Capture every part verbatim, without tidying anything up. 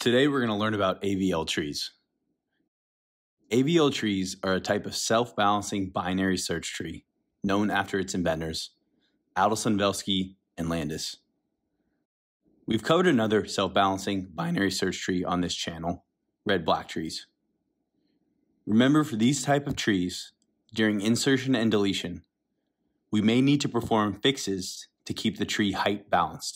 Today we're going to learn about A V L trees. A V L trees are a type of self-balancing binary search tree known after its inventors, Alderson-Velsky and Landis. We've covered another self-balancing binary search tree on this channel, red-black trees. Remember, for these type of trees, during insertion and deletion, we may need to perform fixes to keep the tree height balanced.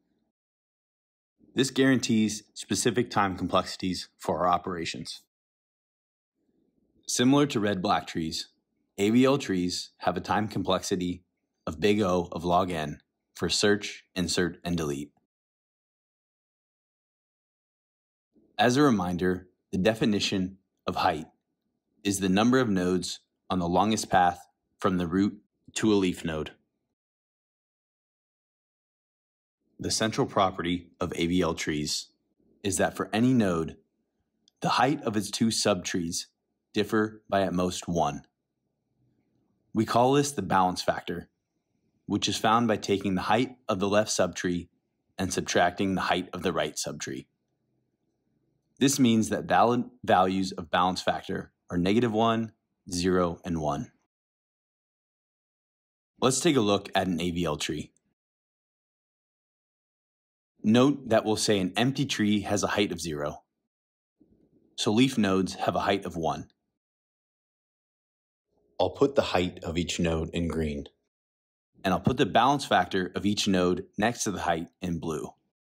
This guarantees specific time complexities for our operations. Similar to red-black trees, A V L trees have a time complexity of big O of log n for search, insert, and delete. As a reminder, the definition of height is the number of nodes on the longest path from the root to a leaf node. The central property of A V L trees is that for any node, the height of its two subtrees differ by at most one. We call this the balance factor, which is found by taking the height of the left subtree and subtracting the height of the right subtree. This means that valid values of balance factor are negative one, zero, and one. Let's take a look at an A V L tree. Note that we'll say an empty tree has a height of zero, so leaf nodes have a height of one. I'll put the height of each node in green, and I'll put the balance factor of each node next to the height in blue.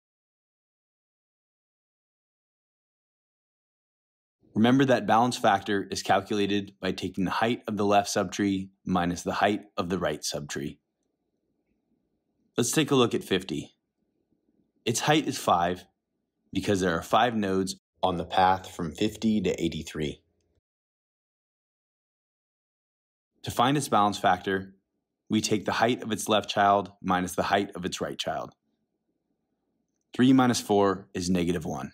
Remember that balance factor is calculated by taking the height of the left subtree minus the height of the right subtree. Let's take a look at fifty. Its height is five because there are five nodes on the path from fifty to eighty-three. To find its balance factor, we take the height of its left child minus the height of its right child. three minus four is negative one.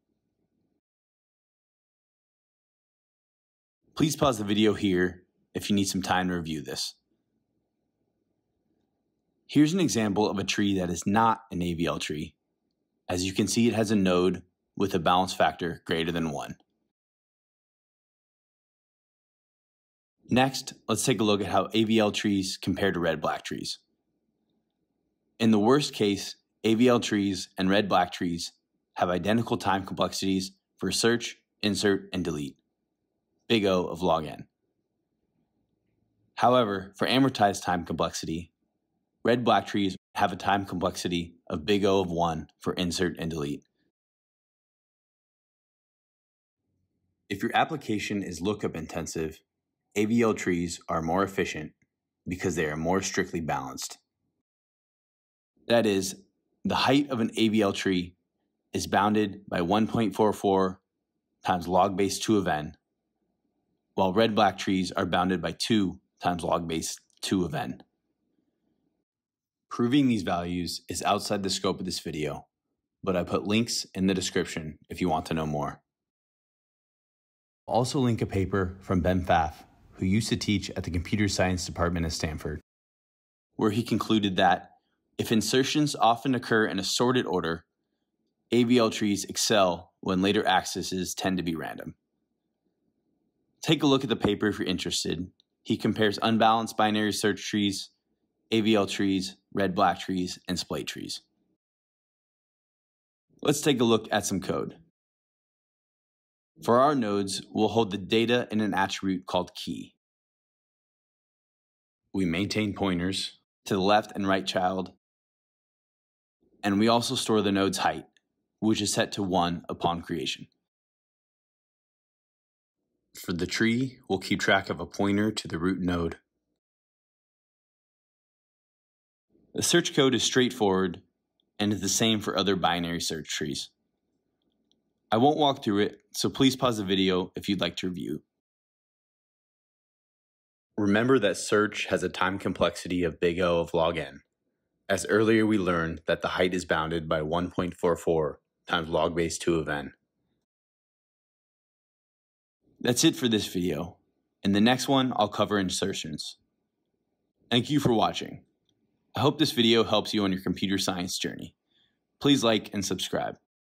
Please pause the video here if you need some time to review this. Here's an example of a tree that is not an A V L tree. As you can see, it has a node with a balance factor greater than one. Next, let's take a look at how A V L trees compare to red-black trees. In the worst case, A V L trees and red-black trees have identical time complexities for search, insert, and delete, big O of log n. However, for amortized time complexity, red-black trees have a time complexity of big O of one for insert and delete. If your application is lookup intensive, A V L trees are more efficient because they are more strictly balanced. That is, the height of an A V L tree is bounded by one point four four times log base two of n, while red-black trees are bounded by two times log base two of n. Proving these values is outside the scope of this video, but I put links in the description if you want to know more. I'll also link a paper from Ben Pfaff, who used to teach at the computer science department at Stanford, where he concluded that if insertions often occur in a sorted order, A V L trees excel when later accesses tend to be random. Take a look at the paper if you're interested. He compares unbalanced binary search trees, A V L trees, red-black trees, and splay trees. Let's take a look at some code. For our nodes, we'll hold the data in an attribute called key. We maintain pointers to the left and right child, and we also store the node's height, which is set to one upon creation. For the tree, we'll keep track of a pointer to the root node. The search code is straightforward and is the same for other binary search trees. I won't walk through it, so please pause the video if you'd like to review. Remember that search has a time complexity of big O of log n, as earlier we learned that the height is bounded by one point four four times log base two of n. That's it for this video. In the next one, I'll cover insertions. Thank you for watching. I hope this video helps you on your computer science journey. Please like and subscribe.